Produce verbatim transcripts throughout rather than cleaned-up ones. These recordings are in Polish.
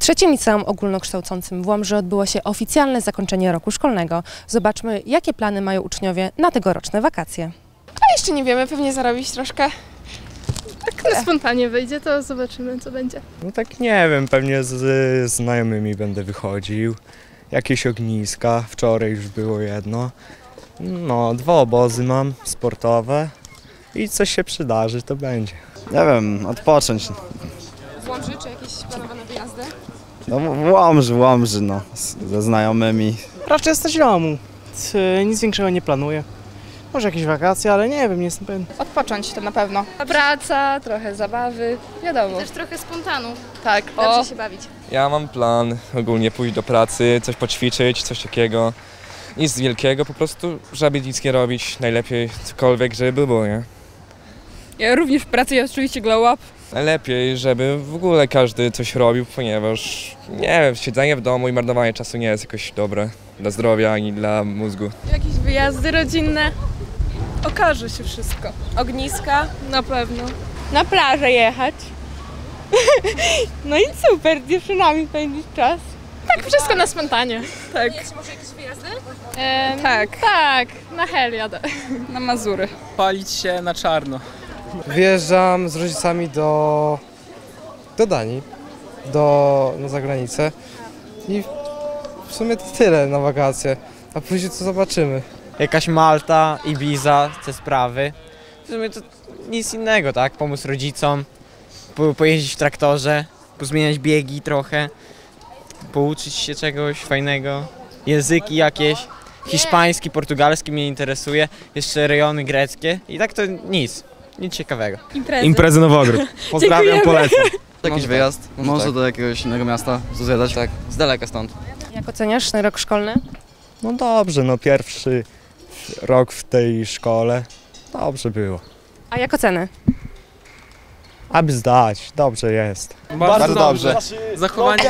trzecim liceum ogólnokształcącym w Łomży odbyło się oficjalne zakończenie roku szkolnego. Zobaczmy, jakie plany mają uczniowie na tegoroczne wakacje. A jeszcze nie wiemy, pewnie zarobić troszkę. Tak na spontanie wyjdzie, to zobaczymy, co będzie. No tak nie wiem, pewnie z znajomymi będę wychodził. Jakieś ogniska, wczoraj już było jedno. No, dwa obozy mam sportowe i coś się przydarzy, to będzie. Nie wiem, odpocząć. W Łomży czy jakieś planowane wyjazdy? No w Łomży, w Łomży, no, z- ze znajomymi. Raczej jesteś w domu. C- Nic większego nie planuję. Może jakieś wakacje, ale nie wiem, nie jestem pewien. Odpocząć to na pewno. Praca, trochę zabawy, wiadomo. Też trochę spontanu. Tak, Dobrze o, się bawić. Ja mam plan ogólnie pójść do pracy, coś poćwiczyć, coś takiego. Nic wielkiego, po prostu, żeby nic nie robić, najlepiej cokolwiek, żeby było, nie? ja również pracuję oczywiście glow up. Najlepiej, żeby w ogóle każdy coś robił, ponieważ, nie wiem, siedzenie w domu i marnowanie czasu nie jest jakoś dobre dla zdrowia ani dla mózgu. Jakieś wyjazdy rodzinne. Okaże się wszystko. Ogniska, Na pewno. na plażę jechać. No i super, z dziewczynami spędzić czas. Tak, wszystko na spontanie. Tak. Może jakieś wyjazdy? E, tak. Tak, na hel jadę. Na Mazury. Palić się na czarno. Wyjeżdżam z rodzicami do, do Danii, do, na zagranicę i w sumie to tyle na wakacje, a później co zobaczymy. Jakaś Malta, Ibiza, te sprawy. W sumie to nic innego, tak? Pomóc rodzicom, po, pojeździć w traktorze, pozmieniać biegi trochę, pouczyć się czegoś fajnego, języki jakieś, hiszpański, portugalski mnie interesuje, jeszcze rejony greckie i tak to nic, nic ciekawego. Imprezy. Imprezy Nowogród. Pozdrawiam, polecam. Jakiś wyjazd? Może do jakiegoś innego miasta zwiedzać? Tak, z daleka stąd. Jak oceniasz ten rok szkolny? No dobrze, no pierwszy rok w tej szkole, dobrze było. A jak oceny? Aby zdać, dobrze jest. Bardzo dobrze. Zachowanie...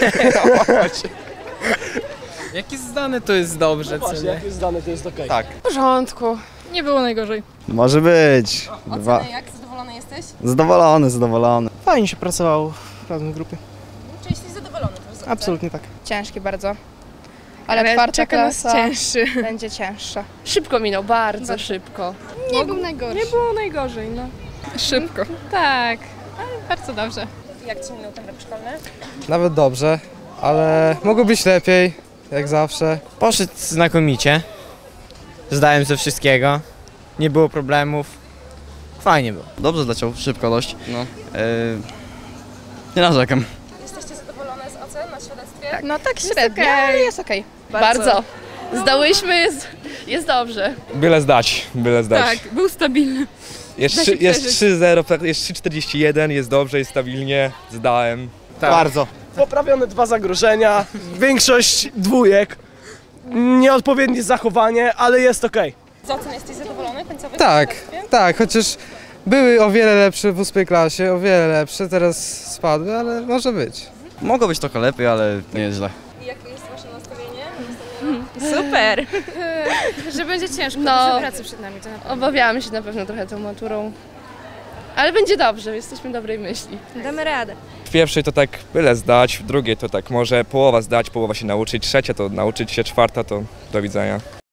Jak jest zdane, to jest dobrze, co nie? Tak. W porządku. Nie było najgorzej. Może być. Dwa. Jak? Zadowolony jesteś? Zadowolony, zadowolony. Fajnie się pracowało w razem grupie. Czy jesteś zadowolony? To jest Absolutnie tak. ciężki bardzo. Ale czwarta czeka nas klasa cięższy. będzie cięższa. Szybko minął, bardzo szybko. Nie był najgorszy. Nie było najgorzej, no. Szybko. Tak, ale bardzo dobrze. Jak ci minął ten rok szkolny? Nawet dobrze, ale mogło być lepiej, jak zawsze. Poszedł znakomicie, zdałem ze wszystkiego, nie było problemów, fajnie było. Dobrze zleciał, szybko dość. No. Nie narzekam. Jesteście zadowolone z ocen na świadectwie? No tak średnio, okej. ale jest okej. Bardzo. Zdałyśmy, jest, jest dobrze. Byle zdać, byle zdać. Tak, był stabilny. Jest, da się trzy- jest przeżyć. trzy zero, jest trzy czterdzieści jeden, jest dobrze, jest stabilnie, zdałem. Bardzo. Poprawione dwa zagrożenia, większość dwójek, nieodpowiednie zachowanie, ale jest okej. Z ocen jesteś zadowolony końcowych? Tak, tak, chociaż były o wiele lepsze w ósmej klasie, o wiele lepsze, teraz spadły, ale może być. Mogło być trochę lepiej, ale nie jest źle. I jakie jest wasze nastawienie? Super. Że będzie ciężko, No. dużo pracy przed nami. To na pewno. Obawiamy się na pewno trochę tą maturą. Ale będzie dobrze, jesteśmy dobrej myśli. Damy radę. W pierwszej to tak byle zdać, w drugiej to tak może połowa zdać, połowa się nauczyć, trzecia to nauczyć się, czwarta to do widzenia.